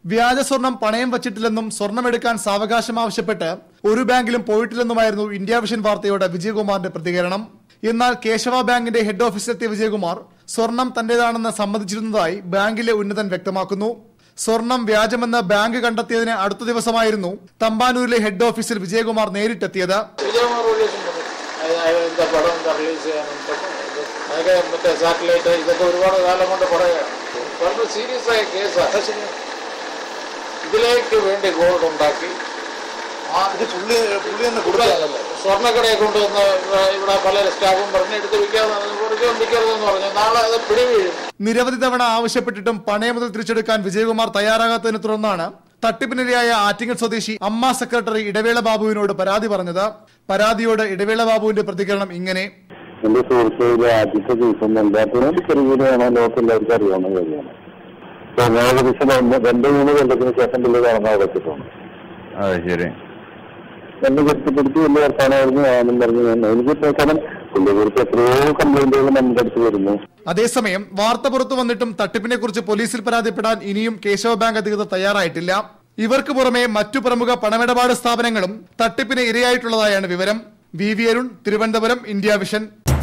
വ്യാജ സ്വർണം പണയം വച്ചിട്ടില്ലെന്നും സ്വർണ്ണമെടുക്കാൻ സാവകാശം ആവശ്യപ്പെട്ട് ഒരു ബാങ്കിലും പോയിട്ടില്ലെന്നുമായിരുന്നു ഇന്ത്യ വിഷൻ വാർത്തയോട് വിജയകുമാറിന്റെ പ്രതികരണം. എന്നാൽ കേശവ ബാങ്കിന്റെ ഹെഡ് ഓഫീസിലെത്തിയ വിജയകുമാർ സ്വർണം തന്റേതാണെന്ന് സമ്മതിച്ചിരുന്നതായി ബാങ്കിലെ ഉന്നതൻ വ്യക്തമാക്കുന്നു. സ്വർണം വ്യാജമെന്ന് ബാങ്ക് കണ്ടെത്തിയതിന് അടുത്ത ദിവസമായിരുന്നു തമ്പാനൂരിലെ ഹെഡ് ഓഫീസിൽ വിജയകുമാർ നേരിട്ടെത്തിയത്. സാറ്റലൈറ്റ് ഇതൊക്കെ ഒരുപാട് കാലം കൊണ്ട് പറയുകയാണ്. വളരെ സീരിയസ് ആയ കേസാണ്. ഇതിലേക്ക് വേണ്ടി ഗോൾഡ് ഉണ്ടാക്കി സ്വർണ്ണക്കടയെ കൊണ്ടുവന്ന് ഇവിടെ പല സ്റ്റാഫും പറഞ്ഞ് എടുത്ത് വിൽക്കാതെന്ന് പറഞ്ഞു. നാളെ അത് പിടിവീഴും. നിരവധി തവണ ആവശ്യപ്പെട്ടിട്ടും പണയമുതൽ തിരിച്ചെടുക്കാൻ വിജയകുമാർ തയ്യാറാകാത്തതിനെ തുടർന്നാണ് തട്ടിപ്പിനിരയായ ആറ്റിങ്ങൽ സ്വദേശി അമ്മ സെക്രട്ടറി ഇടവേള ബാബുവിനോട് പരാതി പറഞ്ഞത്. പരാതിയോട് ഇടവേള ബാബുവിന്റെ പ്രതികരണം ഇങ്ങനെ: എന്റെ സുഹൃത്തുക്കളിലെ ആദ്യത്തെ ദിവസം എല്ലാത്തിനും ചെറിയ ലോകത്തെല്ലാവർക്കും അറിയാവുന്ന കാര്യമാണ്. ഏകദേശം 2-3 കൊല്ലത്തിന് ശേഷം പുള്ളി കാണാൻ വെച്ചിട്ടുണ്ട്. ശരി, എന്നെ കെട്ടിപ്പിടിച്ച് വലിയ വർത്താനായിരുന്നു ആണെന്നും പറഞ്ഞു. എനിക്ക് കാരണം പുള്ളിയെ കുറിച്ച് എത്രയോ കംപ്ലൈന്റുകൾ നമ്മുടെ അടുത്ത് വരുന്നു. അതേസമയം വാർത്ത പുറത്തു വന്നിട്ടും തട്ടിപ്പിനെ കുറിച്ച് പോലീസിൽ പരാതിപ്പെടാൻ ഇനിയും കേശവ ബാങ്ക് അധികൃതർ തയ്യാറായിട്ടില്ല. ഇവർക്ക് പുറമെ മറ്റു പ്രമുഖ പണമിടപാട് സ്ഥാപനങ്ങളും തട്ടിപ്പിന് ഇരയായിട്ടുള്ളതായാണ് വിവരം. V. Arun, Thiruvananthapuram, India vision.